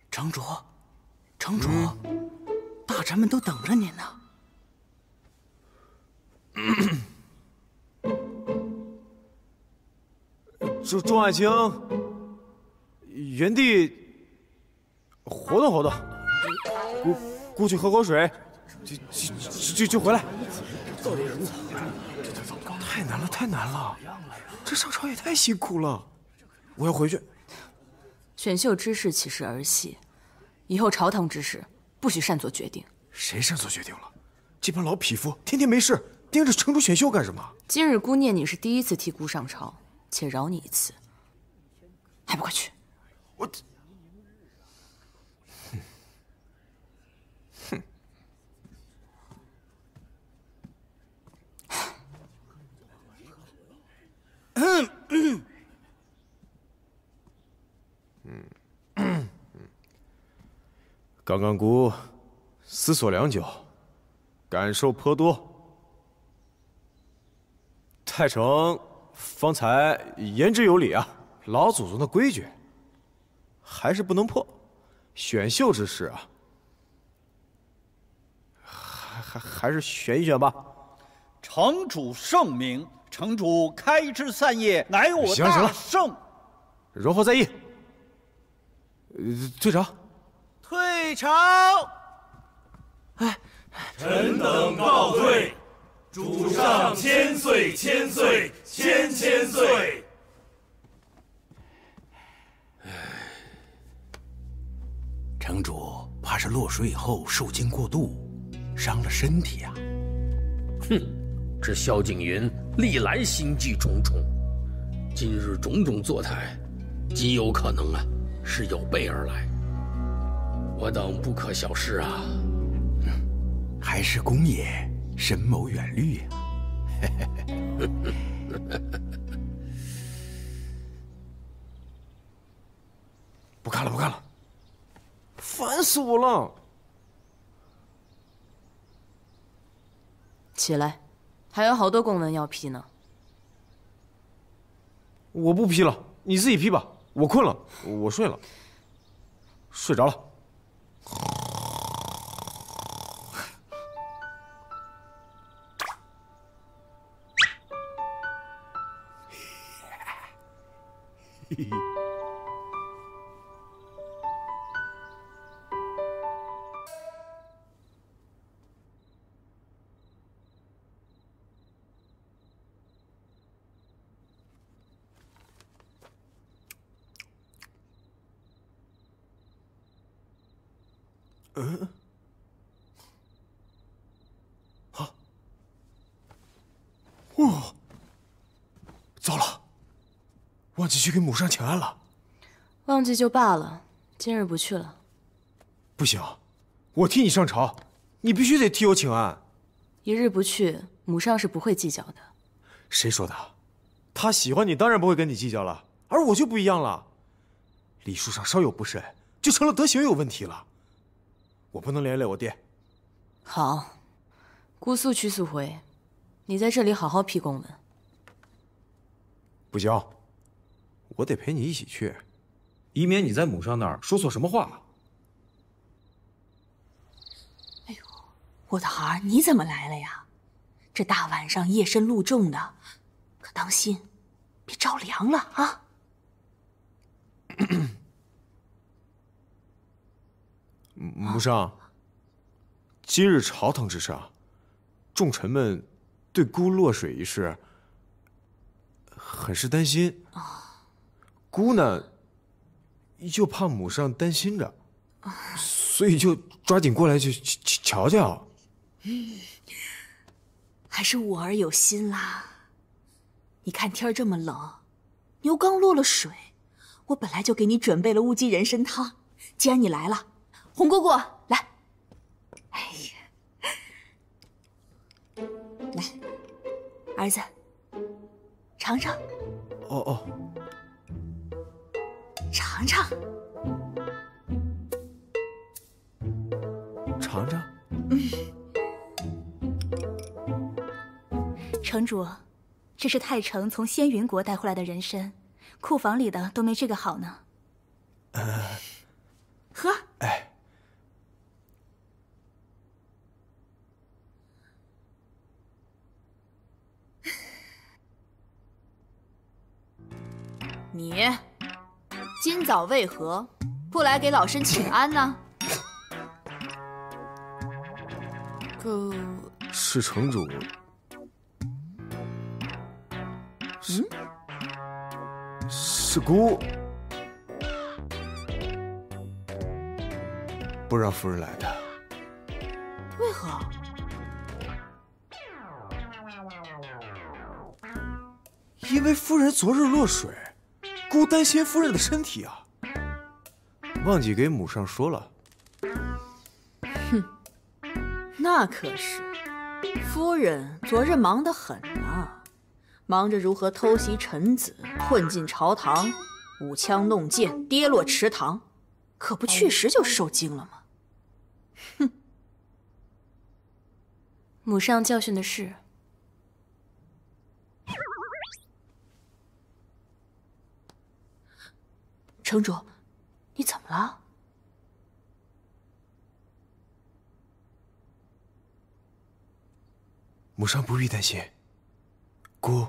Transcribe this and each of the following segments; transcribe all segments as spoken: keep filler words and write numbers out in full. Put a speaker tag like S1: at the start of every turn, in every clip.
S1: 城主，城主，嗯、大臣们都等着您呢。
S2: 钟钟爱卿，原地活动活动，过过去喝口水，就就就就回来。太难了，太难了，这上朝也太辛苦了，我要回去。
S3: 选秀之事岂是儿戏？以后朝堂之事不许擅作决定。
S2: 谁擅作决定了？这帮老匹夫天天没事盯着城主选秀干什么？
S3: 今日姑念你是第一次替姑上朝，且饶你一次，还不快去！
S2: 我，哼，
S1: 嗯嗯
S2: 嗯嗯，刚刚姑思索良久，感受颇多。太成方才言之有理啊，老祖宗的规矩还是不能破。选秀之事啊，还还还是选一选吧。
S4: 城主圣明，城主开枝散叶，乃我大圣。
S2: 容后再议。呃，退朝。
S1: 退朝。
S2: 哎，
S5: 臣等告退。主上千岁千岁千千岁！
S1: 城主怕是落水以后受惊过度，伤了身体啊。
S6: 哼，这萧景云历来心计重重，今日种种作态，极有可能啊是有备而来。我等不可小视啊！
S1: 嗯，还是公爷深谋远虑呀、啊！
S2: 不看了，不看了，烦死我了！
S3: 起来，还有好多公文要批呢。
S2: 我不批了，你自己批吧。我困了，我睡了，睡着了。嘿嘿。嗯，啊，哇，糟了，忘记去给母上请安了。
S3: 忘记就罢了，今日不去了。
S2: 不行，我替你上朝，你必须得替我请安。
S3: 一日不去，母上是不会计较的。
S2: 谁说的？他喜欢你，当然不会跟你计较了。而我就不一样了，礼数上稍有不慎，就成了德行有问题了。我不能连累我爹。
S3: 好，姑速去速回，你在这里好好批公文。
S2: 不行，我得陪你一起去，以免你在母上那儿说错什么话。
S7: 哎呦，我的孩儿，你怎么来了呀？这大晚上夜深路重的，可当心别着凉了啊！
S2: 母上，今日朝堂之上，众臣们对姑落水一事很是担心。姑呢，又怕母上担心着，所以就抓紧过来去瞧瞧。
S7: 嗯，还是我儿有心啦。你看天这么冷，牛刚落了水，我本来就给你准备了乌鸡人参汤。既然你来了，红姑姑来，哎呀，来，儿子，尝尝。
S2: 哦哦，
S7: 尝尝，
S2: 尝尝。
S7: 嗯，城主，这是太成从仙云国带回来的人参，库房里的都没这个好呢。
S2: 呃，
S7: 喝。 你今早为何不来给老身请安呢？
S3: 姑，
S2: 是城主。
S7: 嗯，
S2: 是姑不让夫人来的。
S7: 为何？
S2: 因为夫人昨日落水，姑担心夫人的身体啊，忘记给母上说了。
S7: 哼，那可是，夫人昨日忙得很啊，忙着如何偷袭臣子，混进朝堂，舞枪弄剑，跌落池塘，可不确实就受惊了吗？哼，
S3: 母上教训的是。
S7: 城主，你怎么了？
S2: 母上不必担心，姑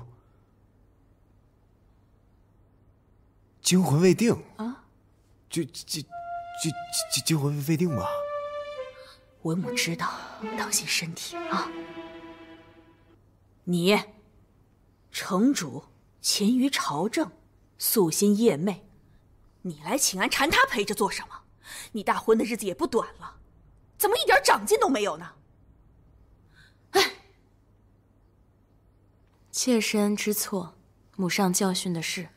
S2: 惊魂未定
S7: 啊？
S2: 就就就就惊魂未定吧。
S7: 文母知道，当心身体啊。你，城主勤于朝政，夙兴夜寐。你来请安缠他陪着做什么？你大婚的日子也不短了，怎么一点长进都没有呢？哎，
S3: 妾身知错，母上教训的是。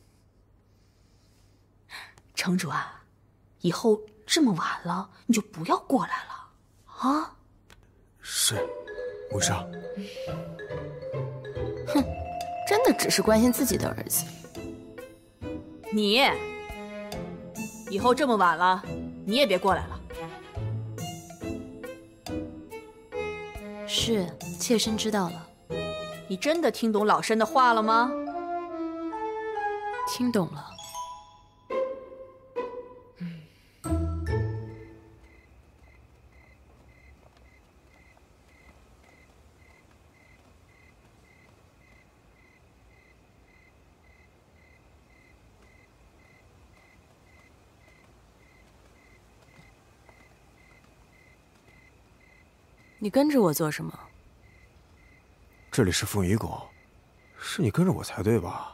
S7: 城主啊，以后这么晚了，你就不要过来了啊！
S2: 是，母上。
S3: 哼，真的只是关心自己的儿子。
S7: 你。以后这么晚了，你也别过来了。
S3: 是，妾身知道了。
S7: 你真的听懂老身的话了吗？
S3: 听懂了。
S7: 嗯。
S3: 你跟着我做什么？
S2: 这里是凤仪宫，是你跟着我才对吧？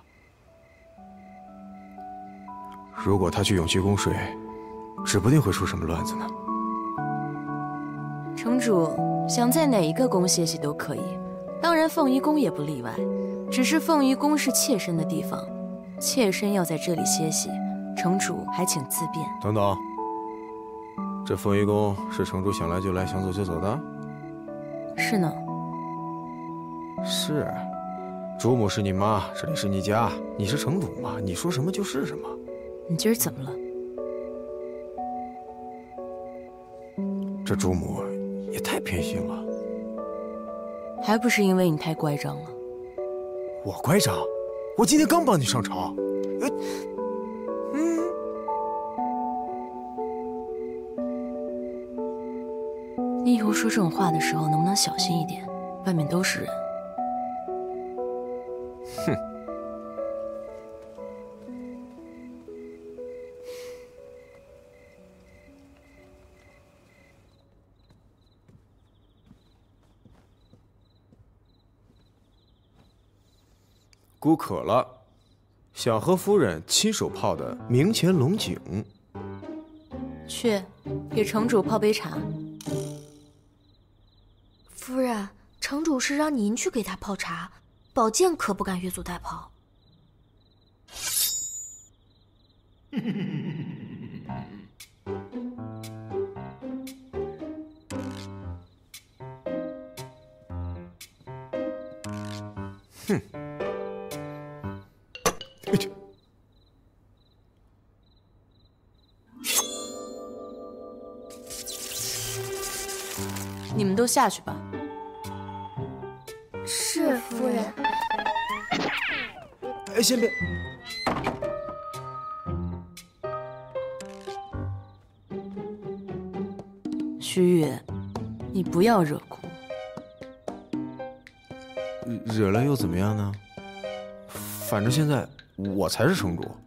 S2: 如果他去永琪宫睡，指不定会出什么乱子呢。
S3: 城主想在哪一个宫歇息都可以，当然凤仪宫也不例外。只是凤仪宫是妾身的地方，妾身要在这里歇息，城主还请自便。
S2: 等等，这凤仪宫是城主想来就来，想走就走的？
S3: 是呢。
S2: 是，主母是你妈，这里是你家，你是城主嘛，你说什么就是什么。
S3: 你今儿怎么了？
S2: 这主母也太偏心了。
S3: 还不是因为你太乖张了。
S2: 我乖张？我今天刚帮你上朝。呃，嗯。
S3: 你以后说这种话的时候能不能小心一点？外面都是人。
S2: 哼。姑渴了，想喝夫人亲手泡的明前龙井。
S3: 去，给城主泡杯茶。
S8: 夫人，城主是让您去给他泡茶，宝剑可不敢越俎代庖。
S2: 哼。哎去。
S3: 你们都下去吧。
S8: 是夫人。
S2: 哎，先别。
S3: 徐玉，你不要惹姑。
S2: 惹了又怎么样呢？反正现在我才是城主。